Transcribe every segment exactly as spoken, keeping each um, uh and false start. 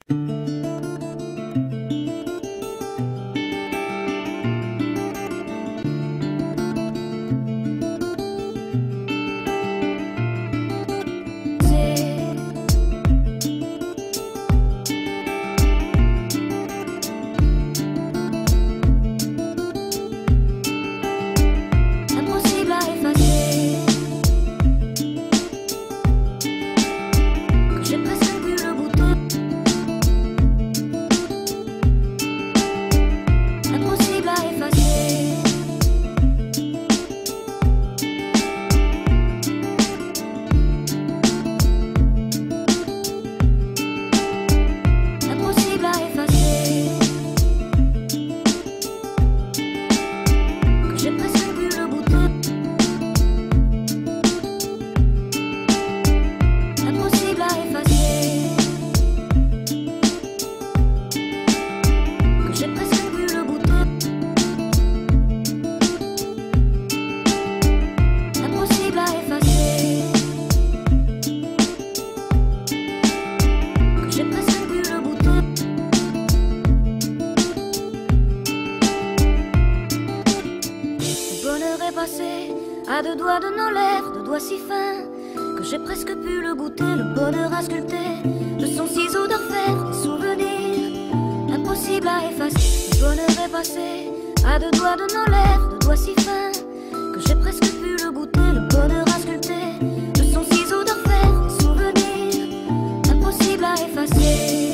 À deux doigts de nos lèvres, deux doigts si fins que j'ai presque pu le goûter. Le bonheur à sculpter de son ciseau d'orfèvre, des souvenirs impossibles à effacer. Le bonheur est passé à deux doigts de nos lèvres, deux doigts si fins que j'ai presque pu le goûter. Le bonheur à sculpter de son ciseau d'orfèvre, des souvenirs impossibles à effacer.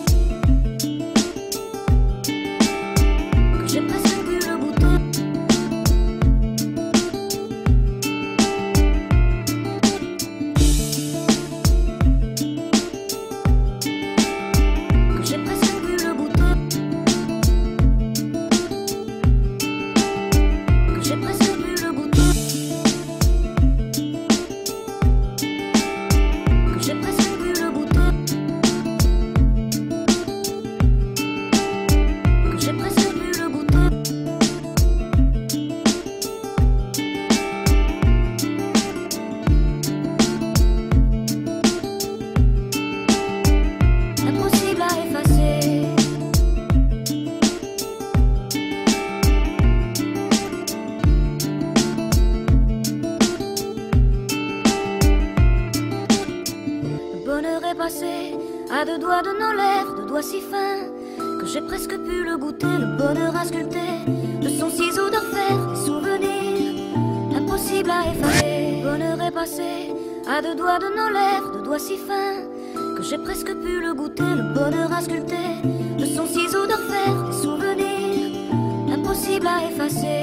Que j'ai presque pu le goûter. À deux doigts de nos lèvres, deux doigts si fins que j'ai presque pu le goûter. Le bonheur à sculpter de son ciseau d'orfèvre, des souvenirs impossibles à effacer. Le bonheur est passé à deux doigts de nos lèvres, deux doigts si fins que j'ai presque pu le goûter. Le bonheur à sculpter de son ciseau d'orfèvre, des souvenirs impossibles à effacer.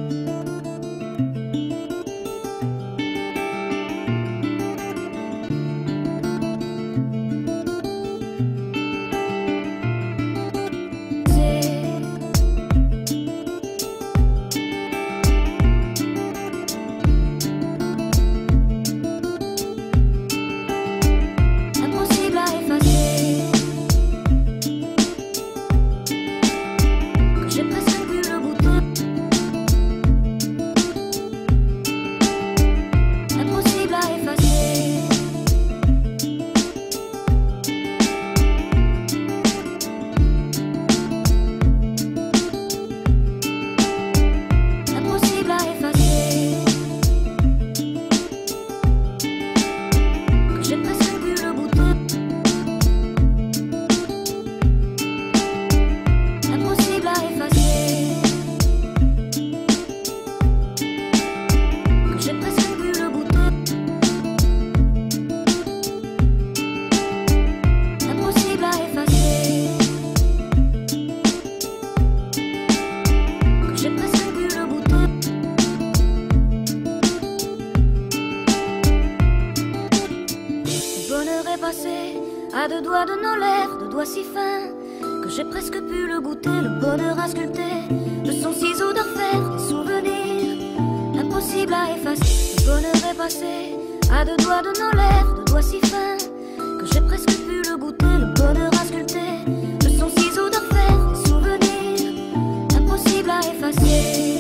À deux doigts de nos lèvres, deux doigts si fins que j'ai presque pu le goûter. Le bonheur à sculpter de son ciseau d'orfèvre, des souvenirs impossibles à effacer. Le bonheur est passé à deux doigts de nos lèvres, deux doigts si fins que j'ai presque pu le goûter. Le bonheur à sculpter de son ciseau d'orfèvre, des souvenirs impossibles à effacer.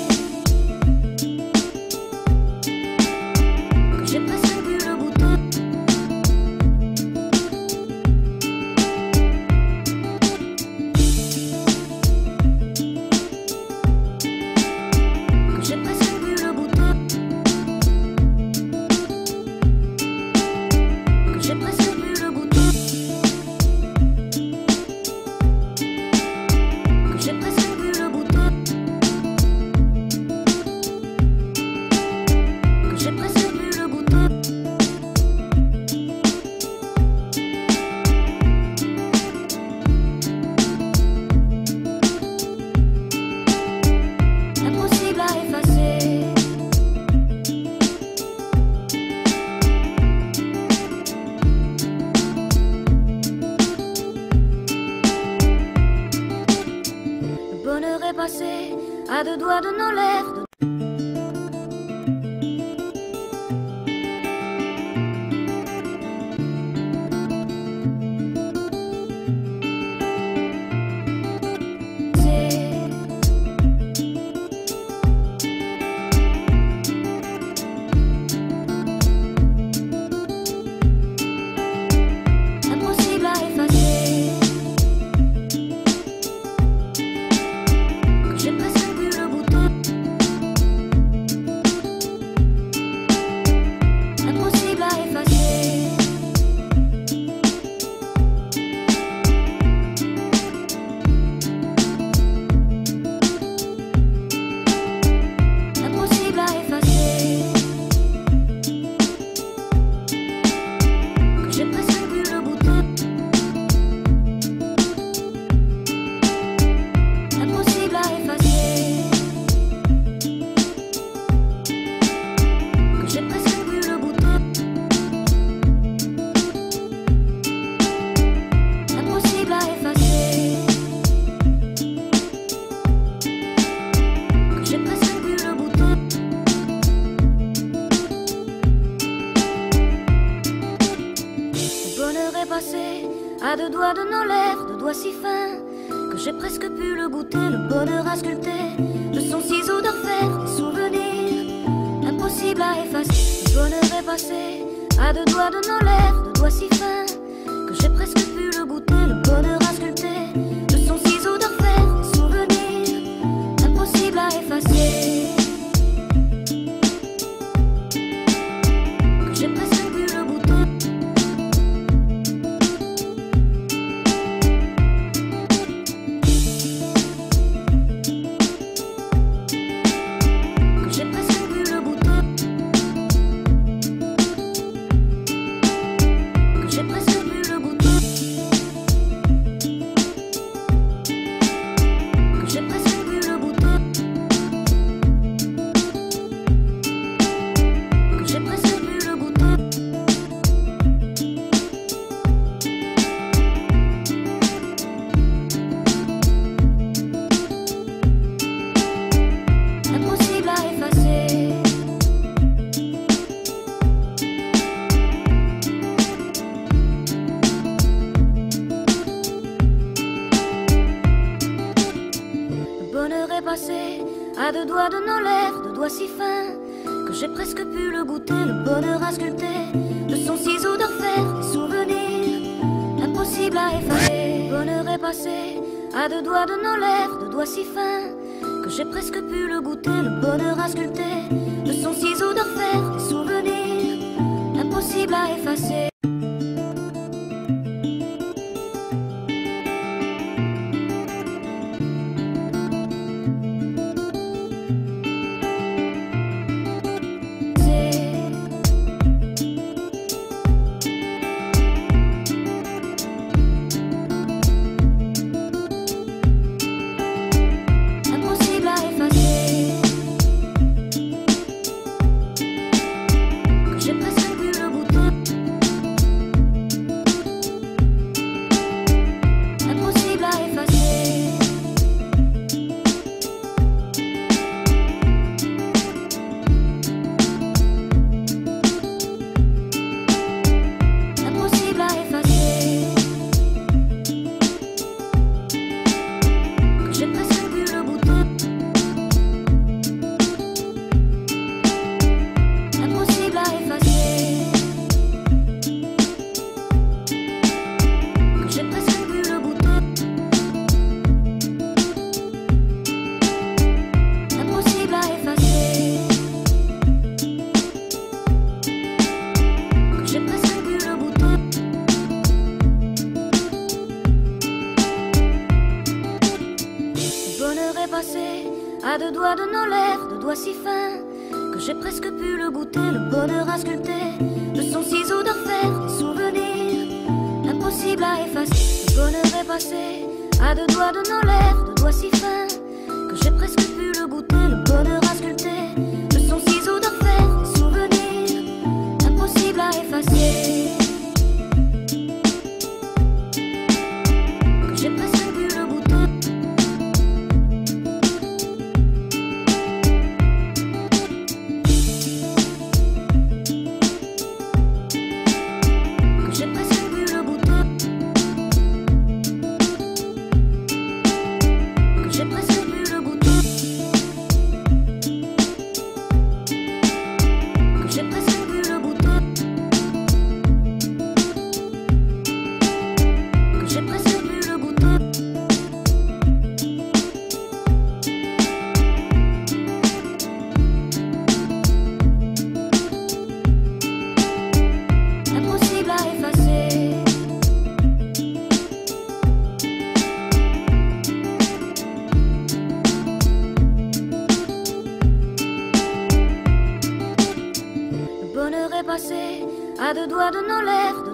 Que j'ai presque pu le goûter. à deux doigts de nos lèvres. À deux doigts de nos lèvres, deux doigts si fins que j'ai presque pu le goûter, le bonheur à sculpter de son ciseau d'orfèvre, des souvenirs impossibles à effacer. Le bonheur est passé à deux doigts de nos lèvres, deux doigts si fins que j'ai presque pu le goûter, le bonheur à sculpter de son ciseau d'orfèvre, des souvenirs impossibles à effacer. Que j'ai presque pu le goûter. À deux doigts de nos lèvres, deux doigts si fins que j'ai presque pu le goûter, le bonheur à sculpter de son ciseau d'orfèvre, des souvenirs impossibles à effacer. Le bonheur est passé à deux doigts de nos lèvres, deux doigts si fins que j'ai presque pu le goûter, le bonheur à sculpter de son ciseau d'orfèvre, des souvenirs impossibles à effacer. À deux doigts de nos lèvres, deux doigts si fins que j'ai presque pu le goûter, le bonheur à sculpter de son ciseau d'orfèvre, des souvenirs impossibles à effacer. Le bonheur est passé à deux doigts de nos lèvres, deux doigts si fins que j'ai presque pu le goûter, le bonheur à sculpter de son ciseau d'orfèvre, des souvenirs impossibles à effacer. Que j'ai presque pu le goûter. à deux doigts de nos lèvres.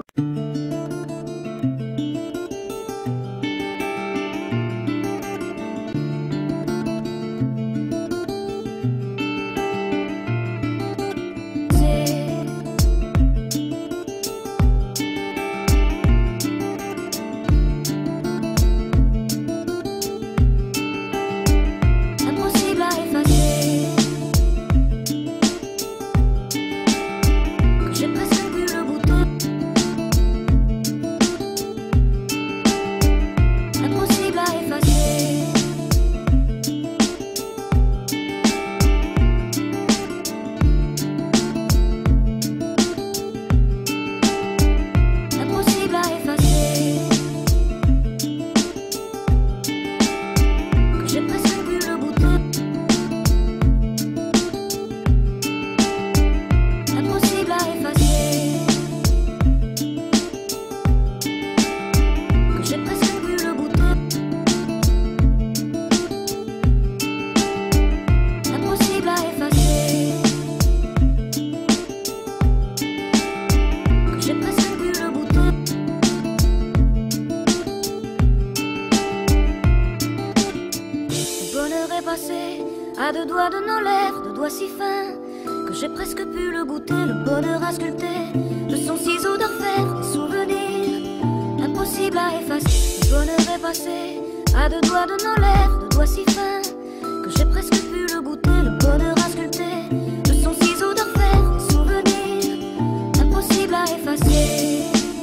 À deux doigts de nos lèvres, deux doigts si fins que j'ai presque pu le goûter, le bonheur à sculpter de son ciseau d'orfèvre, des souvenirs impossibles à effacer. Le bonheur est passé à deux doigts de nos lèvres, deux doigts si fins que j'ai presque pu le goûter, le bonheur à sculpter de son ciseau d'orfèvre, des souvenirs impossibles à effacer.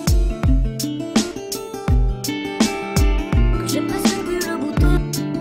Que j'ai presque pu le goûter.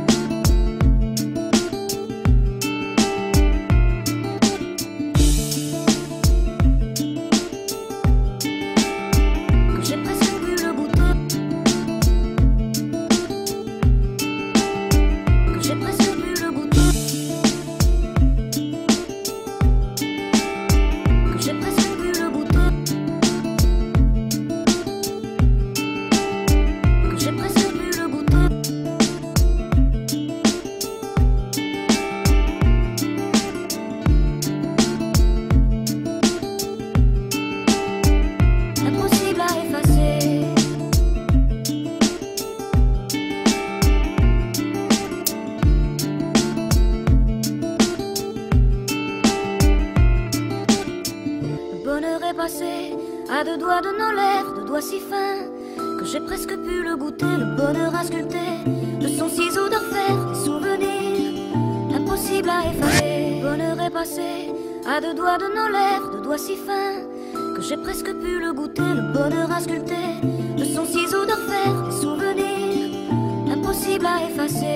À deux doigts de nos lèvres, deux doigts si fins que j'ai presque pu le goûter, le bonheur à sculpter de son ciseau d'orfèvre, des souvenirs impossibles à effacer. Le bonheur est passé à deux doigts de nos lèvres, deux doigts si fins que j'ai presque pu le goûter, le bonheur à sculpter de son ciseau d'orfèvre, des souvenirs impossibles à effacer.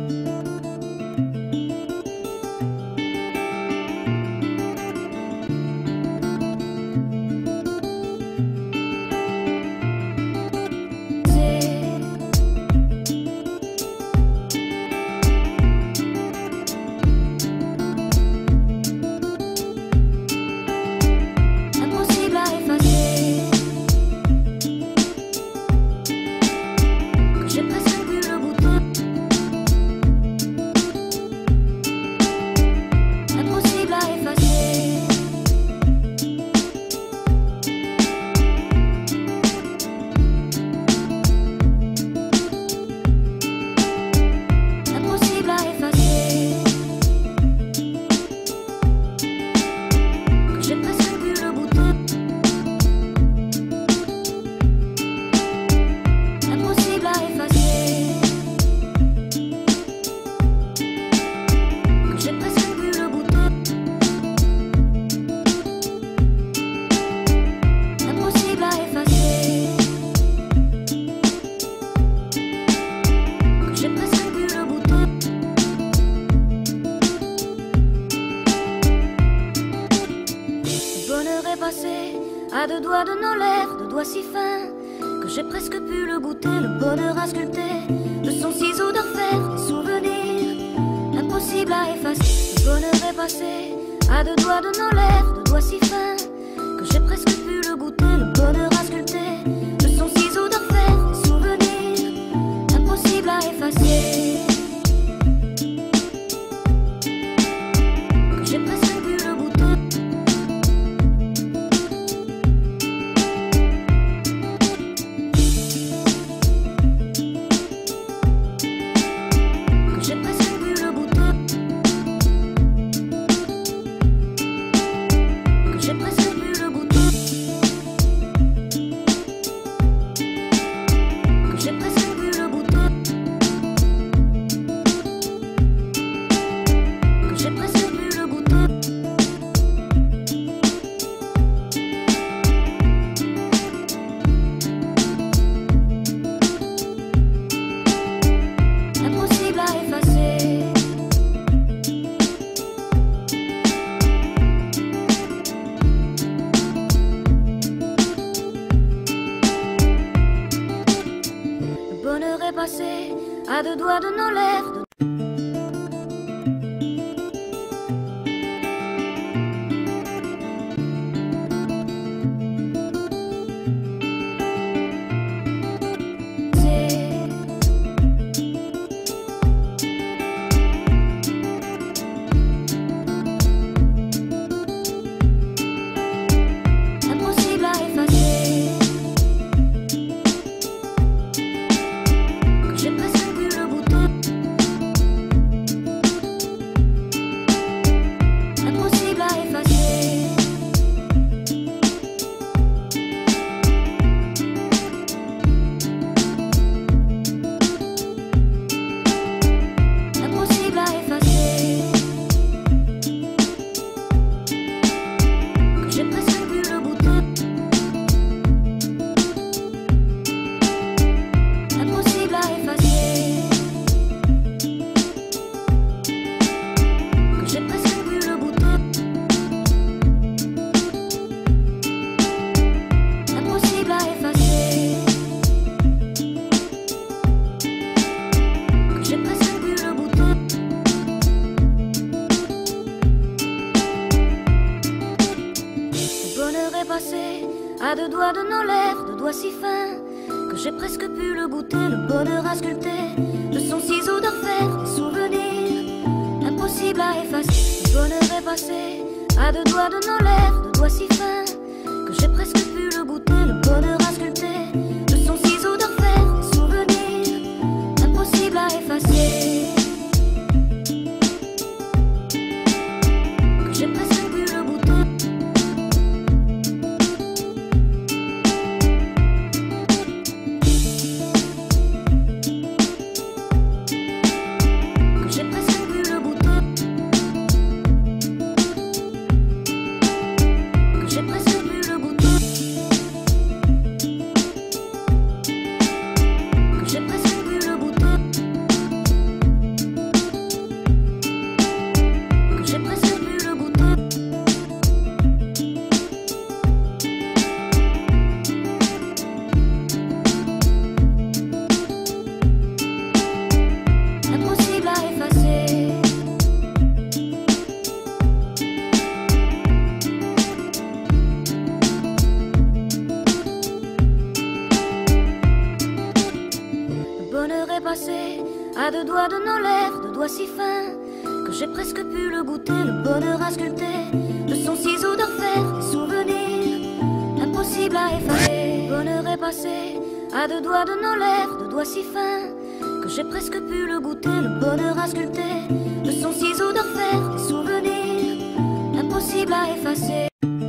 À deux doigts de nos lèvres, deux doigts si fins que j'ai presque pu le goûter, le bonheur à sculpter de son ciseau d'orfèvre, des souvenirs impossibles à effacer. Le bonheur est passé à deux doigts de nos lèvres, deux doigts si fins que j'ai presque pu le goûter, le bonheur à sculpter de son ciseau d'orfèvre, des souvenirs impossibles à effacer. Que j'ai presque pu le goûter. bonheur est passé à deux doigts de nos lèvres. À deux doigts de nos lèvres, deux doigts si fins que j'ai presque pu le goûter. Le bonheur a sculpté de son ciseau d'enfer des souvenirs impossible à effacer. Le bonheur est passé à deux doigts de nos lèvres, deux doigts si fins que j'ai presque pu le goûter. Le bonheur a sculpté de son ciseau d'enfer des souvenirs impossible à effacer. Que j'ai presque pu le goûter. À deux doigts de nos lèvres, deux doigts si fins que j'ai presque pu le goûter. Le bonheur a sculpté de son ciseau d'enfer des souvenirs impossible à effacer. Le bonheur est passé à deux doigts de nos lèvres, deux doigts si fins que j'ai presque pu le goûter. Le bonheur a sculpté de son ciseau d'enfer des souvenirs impossible à effacer.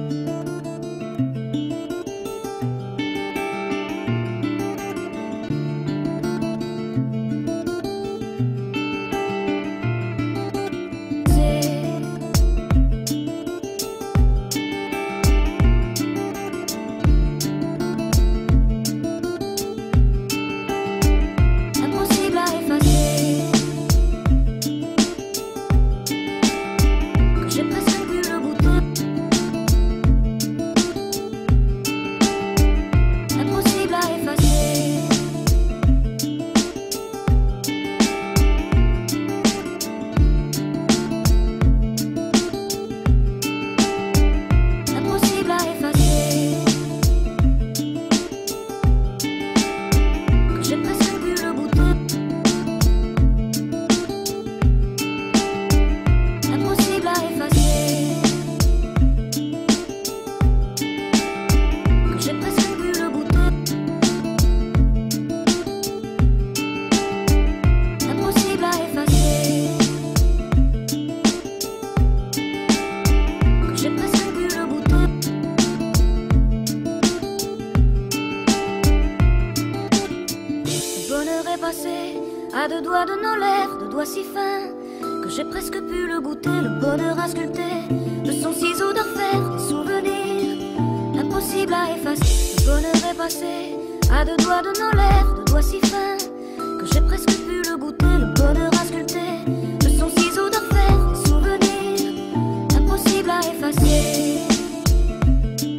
À deux doigts de nos lèvres, deux doigts si fins que j'ai presque pu le goûter. Le bonheur a sculpté de son ciseau d'enfer des souvenirs impossible à effacer. Le bonheur est passé à deux doigts de nos lèvres, deux doigts si fins que j'ai presque pu le goûter. Le bonheur a sculpté de son ciseau d'enfer des souvenirs impossible à effacer.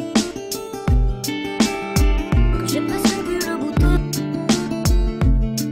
Que j'ai presque pu le goûter.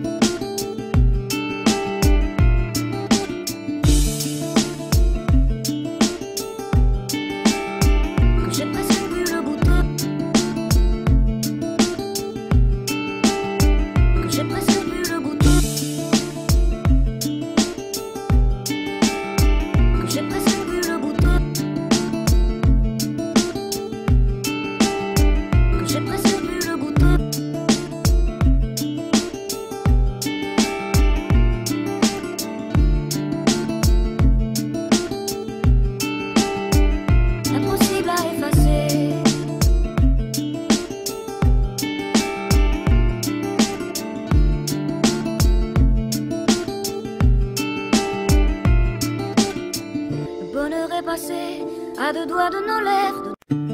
à deux doigts de nos lèvres.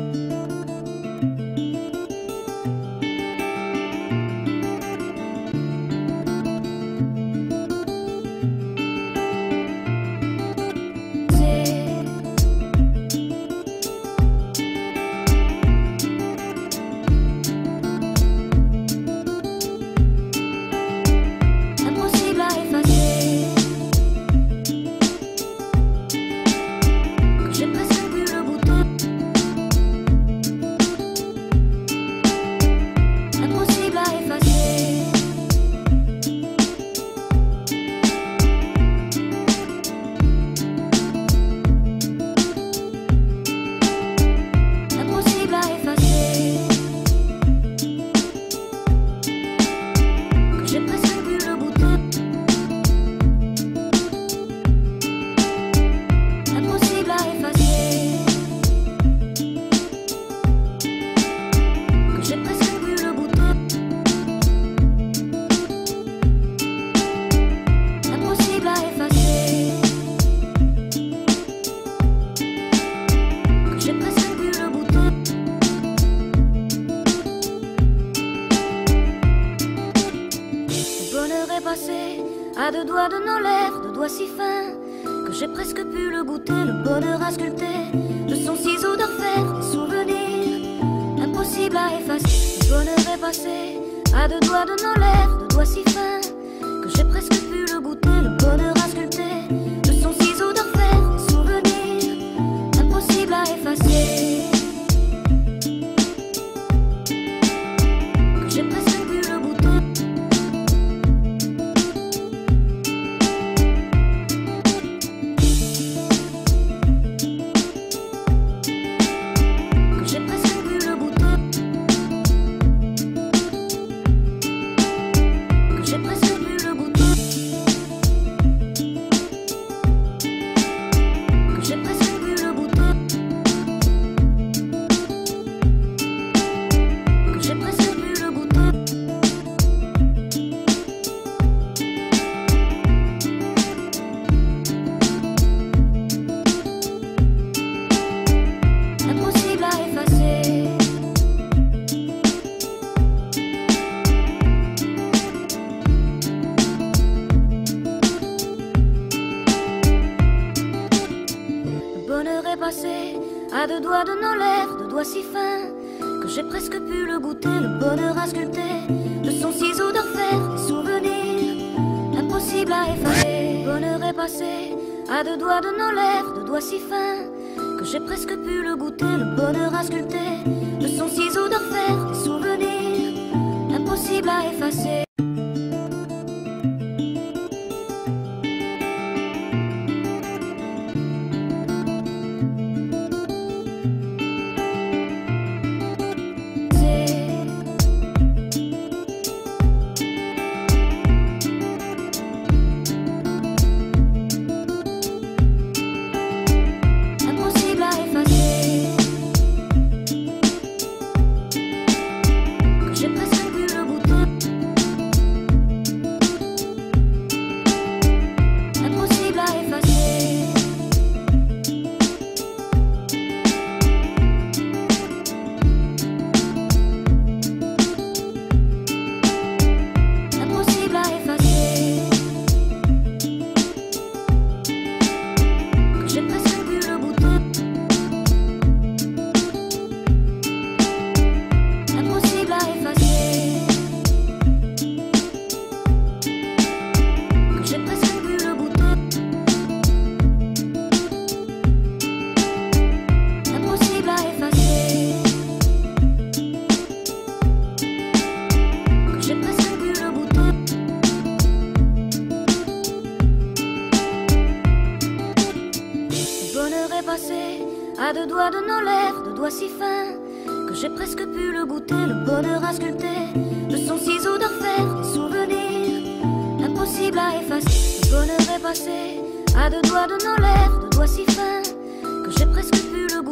À deux doigts de nos lèvres, deux doigts si fins que j'ai presque pu le goûter, le bonheur à sculpter de son ciseau d'orfèvre, des souvenirs impossibles à effacer. Le bonheur est passé à deux doigts de nos lèvres, deux doigts si fins que j'ai presque pu le goûter, le bonheur à sculpter de son ciseau d'orfèvre, des souvenirs impossibles à effacer. Que j'ai presque pu le goûter. À deux doigts de nos lèvres, deux doigts si fins que j'ai presque pu le goûter, le bonheur à sculpter de son ciseau d'orfèvre, des souvenirs impossibles à effacer. Le bonheur est passé à deux doigts de nos lèvres, deux doigts si fins que j'ai presque pu le goûter, le bonheur à sculpter de son ciseau d'orfèvre, des souvenirs impossibles à effacer. À deux doigts de nos lèvres, deux doigts si fins que j'ai presque pu le goûter, le bonheur à sculpter de son ciseau d'orfèvre, des souvenirs impossibles à effacer. Le bonheur est passé à deux doigts de nos lèvres, deux doigts si fins que j'ai presque pu le